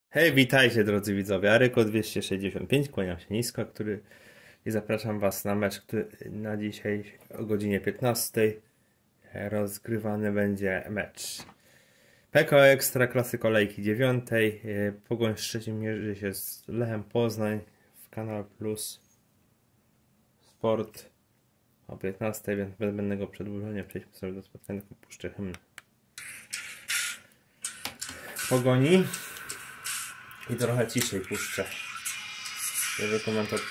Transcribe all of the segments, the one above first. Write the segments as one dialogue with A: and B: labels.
A: Hej, witajcie drodzy widzowie, Aryko 265, kłaniam się nisko, i zapraszam was na mecz, który na dzisiaj o godzinie 15 rozgrywany będzie mecz PKO Ekstraklasy kolejki 9. Pogoń Szczecin mierzy się z Lechem Poznań w Kanal Plus Sport o 15, więc bez zbędnego przedłużenia przejdźmy sobie do spotkania, puszczę hymn Pogoni i trochę ciszej puszczę, żeby komentować.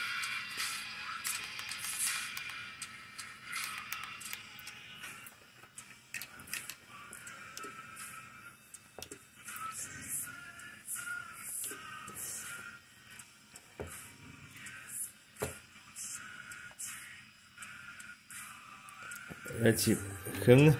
A: Leci hymn.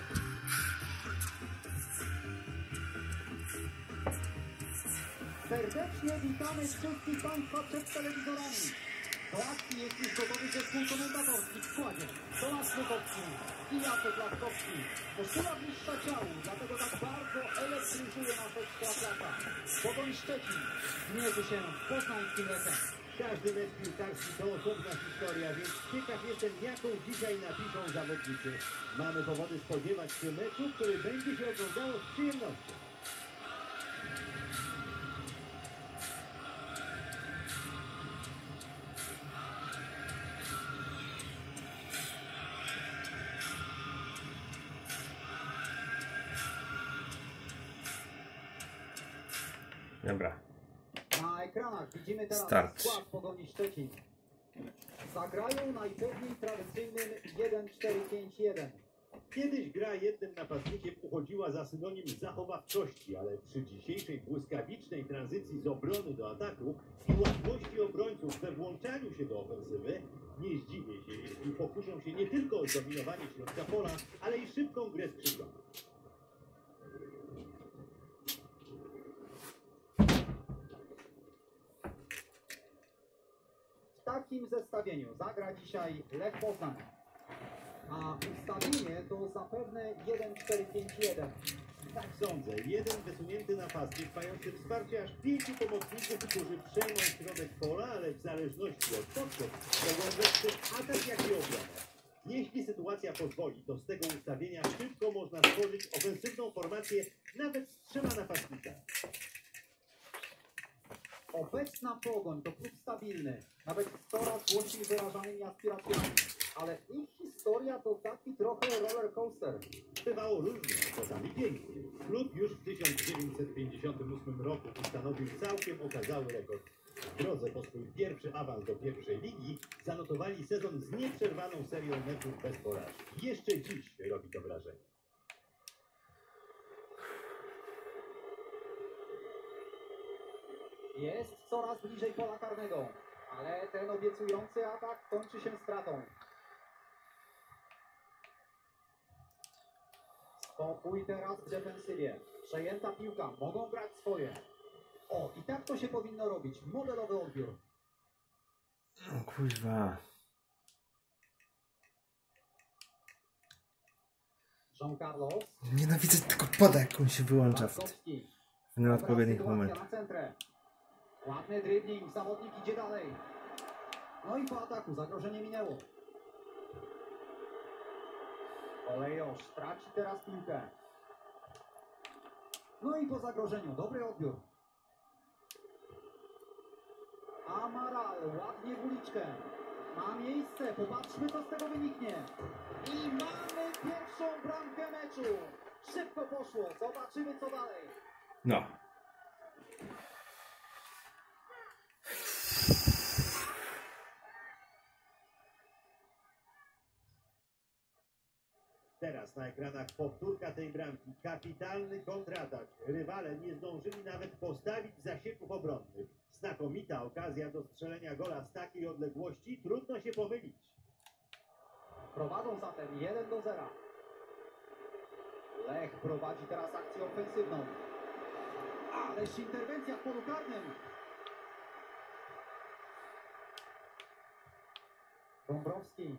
B: Serdecznie witamy wszystkich Państwa przed telewizorami. Do akcji jest już gotowy zespół komentatorski w składzie. Tomasz Lukowski i Jacek Laskowski. To siła bliższa ciału, dlatego tak bardzo elektryzuje nas Ekstraklasa. Pogoń Szczecin mierzy się z poznańskim Lechem.
C: Każdy mecz piłkarski to osobna historia, więc ciekaw jestem, jaką dzisiaj napiszą zawodnicy. Mamy powody spodziewać się meczu, który będzie się oglądało z przyjemnością.
A: Dobra.
B: Na ekranach widzimy teraz
A: Start.
B: skład Pogoni Szczecin. Zagrają najpewniej tradycyjnym 1-4-5-1.
C: Kiedyś gra jednym napastnikiem uchodziła za synonim zachowawczości, ale przy dzisiejszej błyskawicznej tranzycji z obrony do ataku i łatwości obrońców we włączaniu się do ofensywy, nie zdziwię się, jeśli pokuszą się nie tylko o zdominowanie środka pola, ale i szybką grę skrzydła.
B: W takim zestawieniu zagra dzisiaj Lech Poznań. A ustawienie to zapewne 1-4-5-1.
C: Tak sądzę, jeden wysunięty napastnik mający wsparcie aż 5 pomocników, którzy przejmą środek pola, ale w zależności od potrzeb mogą wesprzeć atak jak i obronę. Jeśli sytuacja pozwoli, to z tego ustawienia szybko można stworzyć ofensywną formację nawet z 3 napastnikami.
B: Obecna Pogoń to klub stabilny, nawet z coraz głośniej wyrażanymi aspiracjami. Ale ich historia to taki trochę roller coaster.
C: Bywało różnie, czasami pięknie. Klub już w 1958 roku ustanowił całkiem okazały rekord. W drodze po swój pierwszy awans do pierwszej ligi zanotowali sezon z nieprzerwaną serią meczów bez porażki. Jeszcze dziś robi to wrażenie.
B: Jest coraz bliżej pola karnego, ale ten obiecujący atak kończy się stratą. Spokój teraz w defensywie. Przejęta piłka, mogą grać swoje. O, i tak to się powinno robić. Modelowy odbiór.
A: O kuźwa.
B: Jean Carlos.
A: Nienawidzę tego pada, jak on się wyłącza w
B: Laskowski.
A: nieodpowiednich
B: Dobra sytuacja
A: momentach.
B: na centrę. Ładny dribbling, zawodnik idzie dalej. No i po ataku zagrożenie minęło. Olejosz traci teraz piłkę. No i po zagrożeniu, dobry odbiór. Amaral, ładnie w uliczkę. Ma miejsce, popatrzmy co z tego wyniknie. I mamy pierwszą bramkę meczu. Szybko poszło, zobaczymy co dalej.
A: No.
C: Teraz na ekranach powtórka tej bramki. Kapitalny kontratak. Rywale nie zdążyli nawet postawić zasieków obronnych. Znakomita okazja do strzelenia gola z takiej odległości. Trudno się pomylić.
B: Prowadzą zatem 1-0. Lech prowadzi teraz akcję ofensywną. Ależ interwencja w polu karnym. Dąbrowski.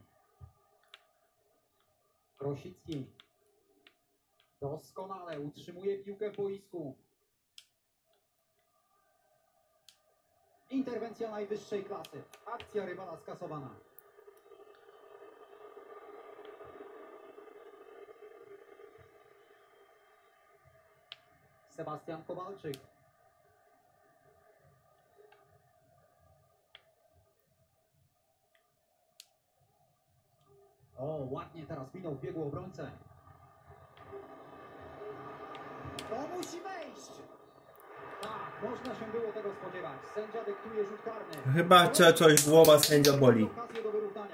B: Krosicki. Doskonale utrzymuje piłkę w boisku. Interwencja najwyższej klasy. Akcja rywala skasowana. Sebastian Kowalczyk. O, ładnie teraz minął w biegu obrońcę. To musi wejść! Tak, można się było tego spodziewać. Sędzia dyktuje rzut karny.
A: Chyba coś głowa sędzia boli.
B: Okazję do wyrównania.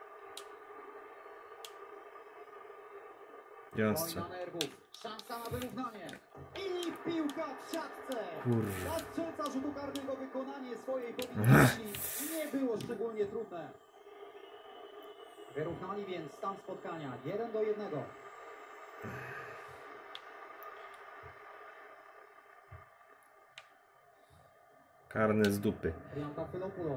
A: Jasne.
B: Wojna nerwów. Szansa na wyrównanie. I piłka w siatce.
A: Kurwa.
B: Dla strzelca rzutu karnego wykonanie swojej powinności nie było szczególnie trudne. Wyrównali więc stan spotkania 1-1.
A: Karny z dupy.
B: Triantafylopoulos.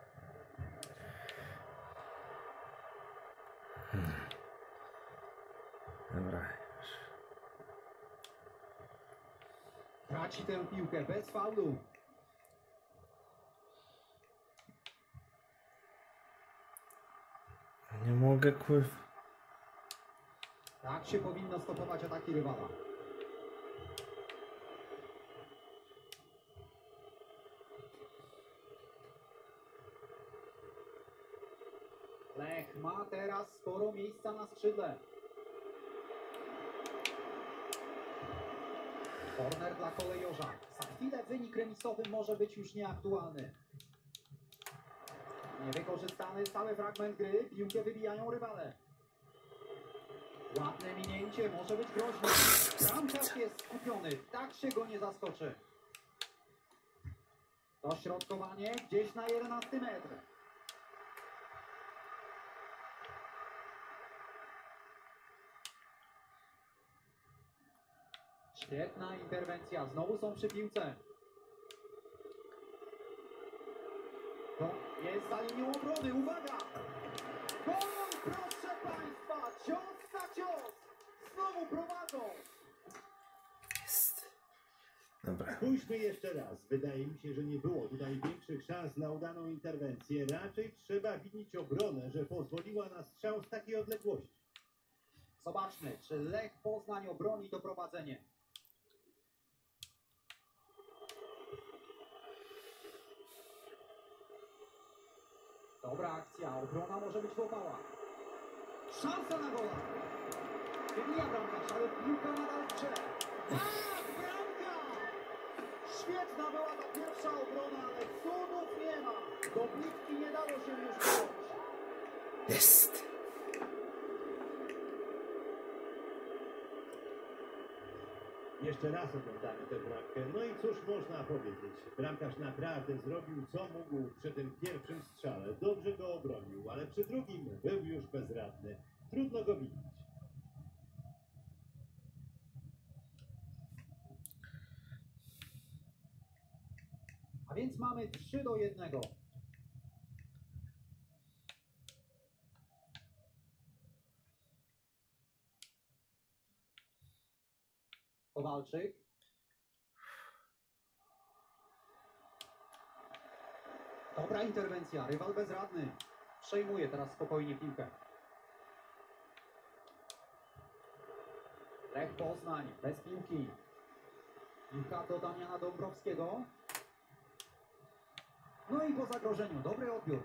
A: Dobra.
B: Traci tę piłkę bez faulu.
A: Nie mogę, kurwa.
B: Tak się powinno stopować ataki rywala. Lech ma teraz sporo miejsca na skrzydle. Korner dla kolejorza. Za chwilę wynik remisowy może być już nieaktualny. Niewykorzystany stały fragment gry. Piłkę wybijają rywale. Ładne minięcie może być groźne. Bramkarz jest skupiony. Tak się go nie zaskoczy. Dośrodkowanie gdzieś na 11 metr. Świetna interwencja. Znowu są przy piłce. To jest za linią obrony. Uwaga! Gol, proszę Państwa! Cios na cios! Znowu prowadzą!
A: Jest. Dobra.
C: Spójrzmy jeszcze raz. Wydaje mi się, że nie było tutaj większych szans na udaną interwencję. Raczej trzeba winić obronę, że pozwoliła na strzał z takiej odległości.
B: Zobaczmy, czy Lech Poznań obroni to prowadzenie. Dobra akcja, obrona może być chłopała. Szansa na gola! Wybija bramkarz, ale piłka nadal w grze. Tak, bramka! Świetna była ta pierwsza obrona, ale cudów nie ma. Do bitki nie dało się już dojść.
A: Jest.
C: Jeszcze raz oglądamy tę bramkę. No i cóż można powiedzieć? Bramkarz naprawdę zrobił co mógł przy tym pierwszym strzale. Dobrze go obronił, ale przy drugim był już bezradny. Trudno go winić.
B: A więc mamy 3-1. Kowalczyk. Dobra interwencja, rywal bezradny. Przejmuje teraz spokojnie piłkę. Lech Poznań bez piłki. Piłka do Damiana Dąbrowskiego. No i po zagrożeniu, dobry odbiór.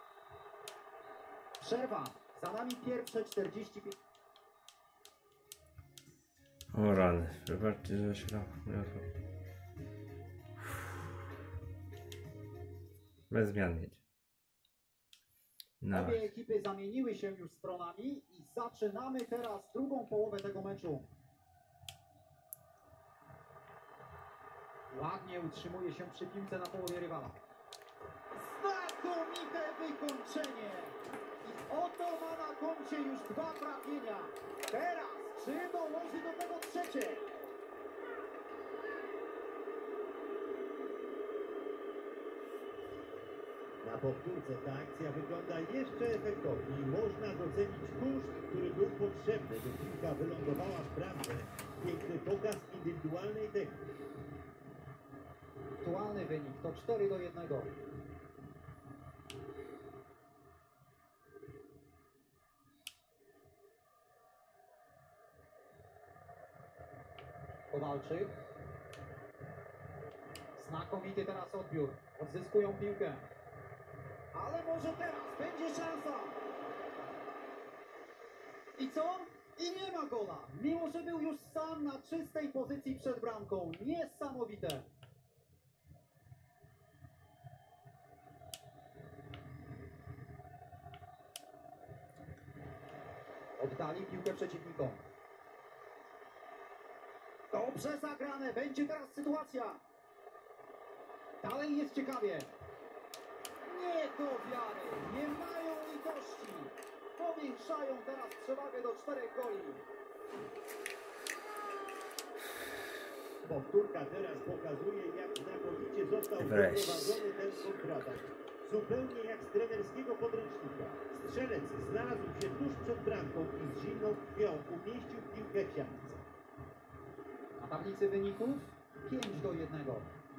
B: Przerwa. Za nami pierwsze 45.
A: O rany. Wybaczcie, że się bez zmian mieć. No.
B: Obie ekipy zamieniły się już stronami i zaczynamy teraz drugą połowę tego meczu. Ładnie utrzymuje się przy piłce na połowie rywala. Znakomite wykończenie! I oto ma na koncie już 2 trafienia. Teraz czy dołoży do tego trzecie?
C: Na powtórce ta akcja wygląda jeszcze efektowniej. Można docenić koszt, który był potrzebny, by piłka wylądowała w bramce. Piękny pokaz indywidualnej techniki.
B: Aktualny wynik to 4-1. Kowalczyk. Znakomity teraz odbiór. Odzyskują piłkę. Ale może teraz będzie szansa. I co? I nie ma gola. Mimo że był już sam na czystej pozycji przed bramką. Niesamowite. Oddali piłkę przeciwnikom. Dobrze zagrane. Będzie teraz sytuacja. Dalej jest ciekawie. Nie do wiary. Nie mają litości. Powiększają teraz przewagę do 4 goli.
C: Powtórka teraz pokazuje, jak znakomicie został
A: Wreszcie.
C: prowadzony ten kontratak. Zupełnie jak z trenerskiego podręcznika. Strzelec znalazł się tuż przed bramką i z zimną krwią umieścił piłkę w siatce.
B: Na tablicy wyników 5-1.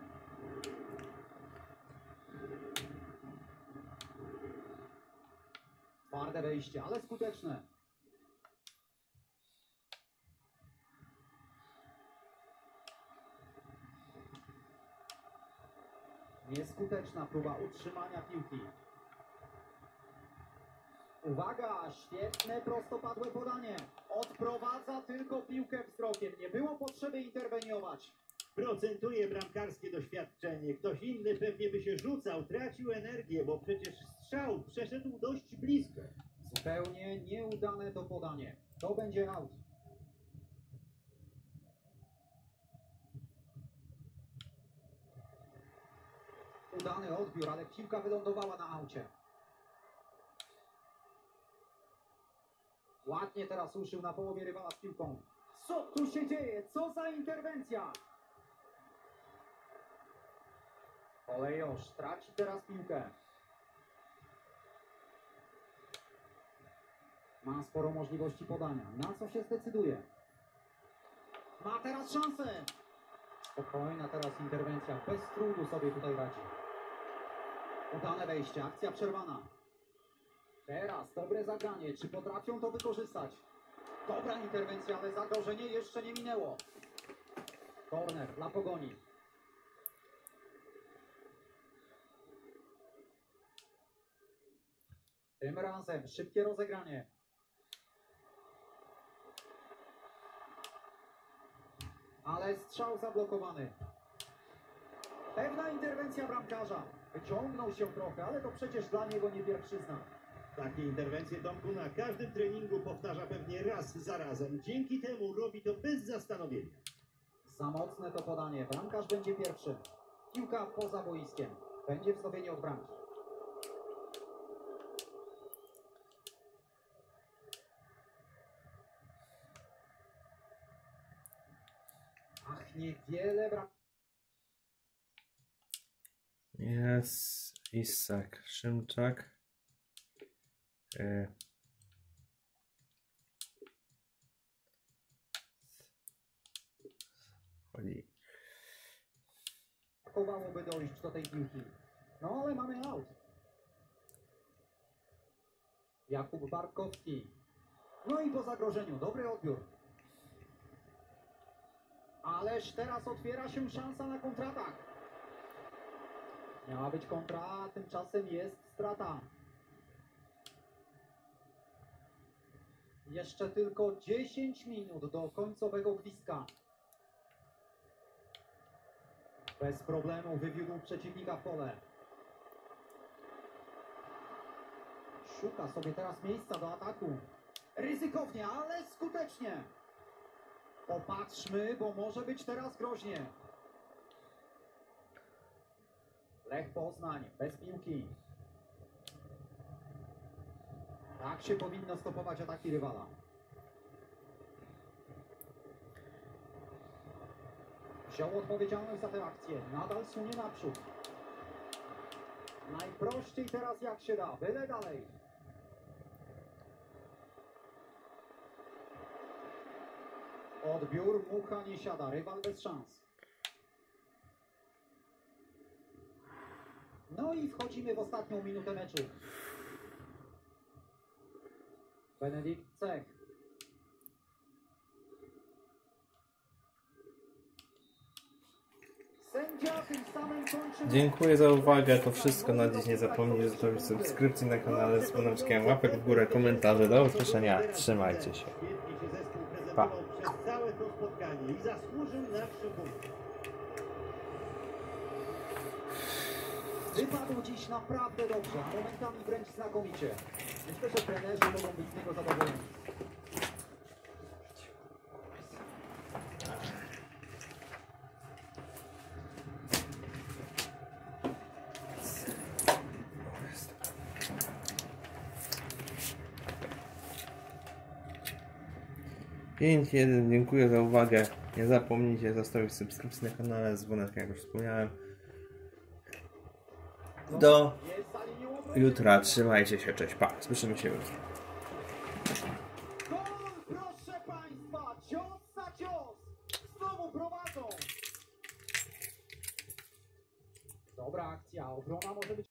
B: Twarde wejście, ale skuteczne. Nieskuteczna próba utrzymania piłki. Uwaga, świetne prostopadłe podanie. Odprowadza tylko piłkę wzrokiem. Nie było potrzeby interweniować.
C: Procentuje bramkarskie doświadczenie. Ktoś inny pewnie by się rzucał, tracił energię, bo przecież strzał przeszedł dość blisko.
B: Zupełnie nieudane to podanie. To będzie aut. Udany odbiór, ale piłka wylądowała na aucie. Ładnie teraz ruszył na połowie rywala z piłką. Co tu się dzieje? Co za interwencja? Olejosz traci teraz piłkę. Ma sporo możliwości podania. Na co się zdecyduje? Ma teraz szansę. Spokojna teraz interwencja. Bez trudu sobie tutaj radzi. Udane wejście. Akcja przerwana. Teraz dobre zagranie. Czy potrafią to wykorzystać? Dobra interwencja, ale zagrożenie jeszcze nie minęło. Korner dla Pogoni. Tym razem szybkie rozegranie. Ale strzał zablokowany. Pewna interwencja bramkarza. Wyciągnął się trochę, ale to przecież dla niego nie pierwszyzna.
C: Takie interwencje Tomku na każdym treningu powtarza pewnie raz za razem. Dzięki temu robi to bez zastanowienia.
B: Za mocne to podanie. Bramkarz będzie pierwszy. Piłka poza boiskiem. Będzie wznowienie od bramki. Ach, niewiele brak.
A: Jest Isak Szymczak. Chodzi.
B: Brakowałoby dojść do tej piłki. No ale mamy aut. Jakub Bartkowski. No i po zagrożeniu. Dobry odbiór. Ależ teraz otwiera się szansa na kontratak. Miała być kontra, a tymczasem jest strata. Jeszcze tylko 10 minut do końcowego gwizdka. Bez problemu wywiódł przeciwnika w pole. Szuka sobie teraz miejsca do ataku. Ryzykownie, ale skutecznie. Popatrzmy, bo może być teraz groźnie. Lech Poznań bez piłki. Tak się powinno stopować ataki rywala. Wziął odpowiedzialność za tę akcję. Nadal sunie naprzód. Najprościej teraz jak się da. Byle dalej. Odbiór, mucha nie siada. Rywal bez szans. No i wchodzimy w ostatnią minutę meczu. Benedikt Cech. Sędzia tym samym kończy...
A: Dziękuję za uwagę, to wszystko na dziś. Nie zapomnijcie zostawić subskrypcji na kanale z dzwoneczkiem, łapek w górę, komentarze. Do usłyszenia, trzymajcie się.
C: Świetnie się zespół
A: Pa.
C: prezentował przez całe to spotkanie i zasłużył na 3 punkty.
B: Wypadł dziś naprawdę dobrze, a momentami wręcz znakomicie. Myślę, że trenerzy mogą być z niego zadowoleni.
A: Pięć 1, dziękuję za uwagę. Nie zapomnijcie zostawić subskrypcji na kanale z dzwoneczkiem, jak już wspomniałem. Do jutra, trzymajcie się, cześć, pa, słyszymy się jutro.
B: Gol, proszę Państwa, cios za cios. Znowu prowadzą. Dobra akcja, obrona może być...